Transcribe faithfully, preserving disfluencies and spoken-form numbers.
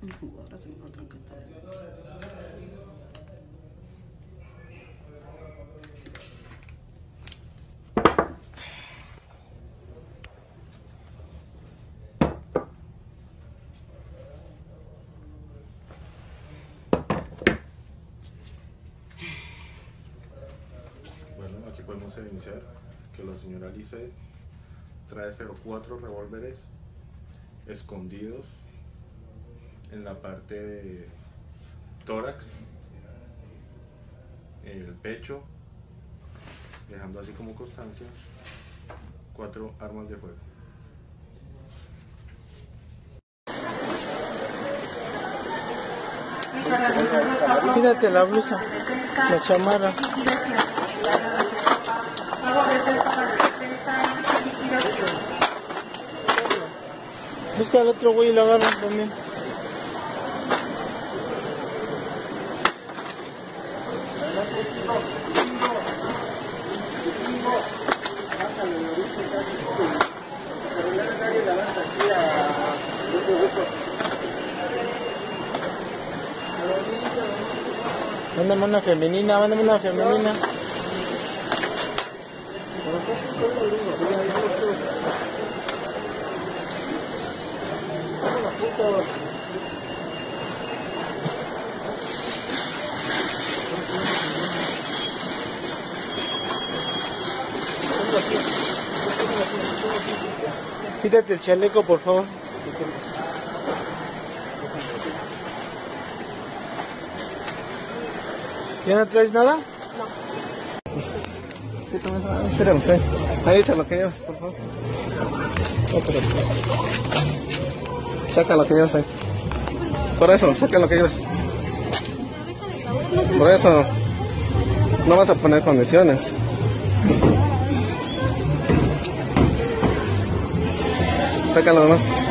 Ahora se encuentran que está. Bueno, aquí podemos evidenciar que la señora Alice trae cero cuatro revólveres escondidos en la parte de tórax, el pecho, dejando así como constancia cuatro armas de fuego. Quítate la blusa, la chamarra. Busca al otro güey y lo agarran también. Mándame una femenina, mándame una femenina. Quítate el chaleco, por favor. ¿Ya no traes nada? No. Espérame, sí. Ahí echa lo que llevas, por favor. Saca lo que llevas ahí. Por eso, saca lo que llevas. Por eso, no vas a poner condiciones. Sácalo nomás.